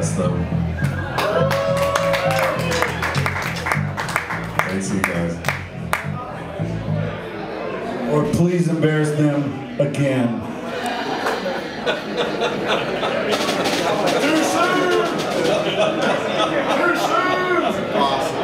embarrass them. Thanks, you guys. Or please embarrass them again. Too soon! Too soon! Awesome.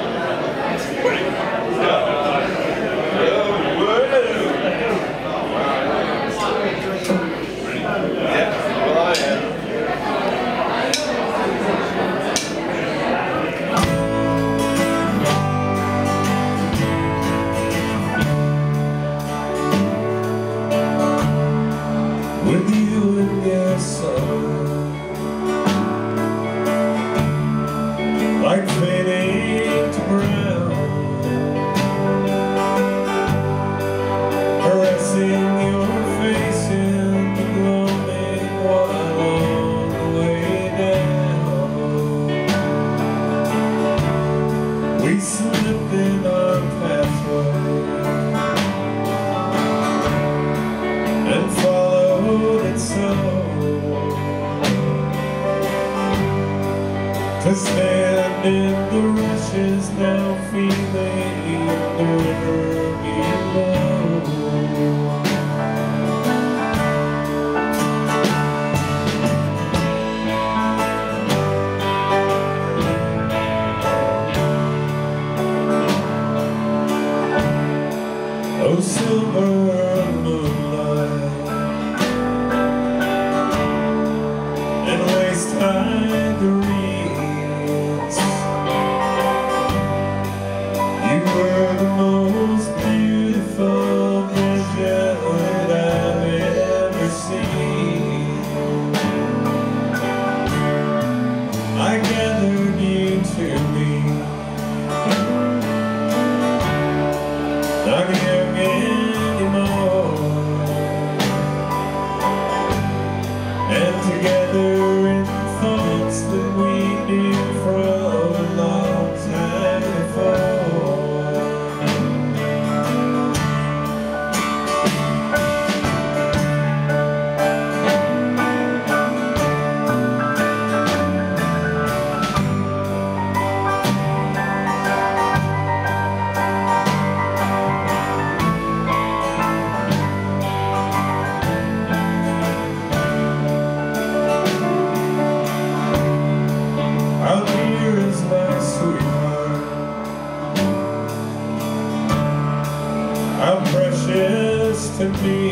With you in your summer, like fading to brown, caressing your face in the gloaming while on the way down, we slipped in our pathway and followed it so, to stand in the rushes now feeling the river below. Oh, silver moonlight and waist-high the reeds, you were the most beautiful vision that I've ever seen. I gathered you to me, not young anymore, and together in thoughts that we knew from a long time before. How dear is my sweetheart, how precious to me.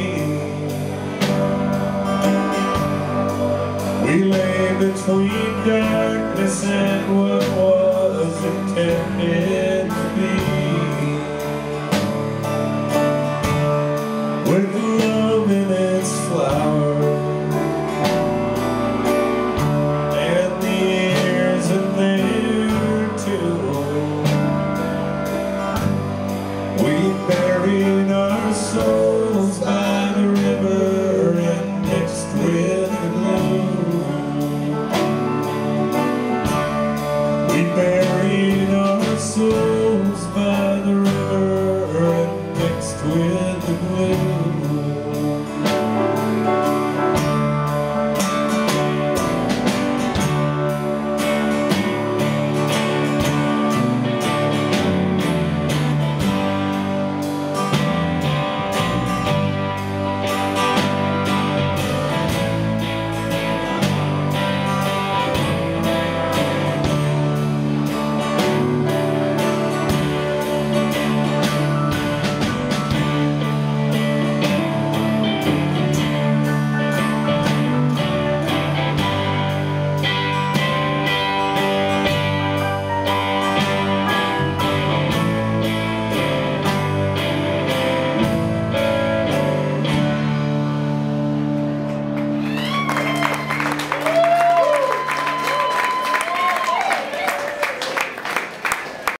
We lay between darkness and what was intended to be.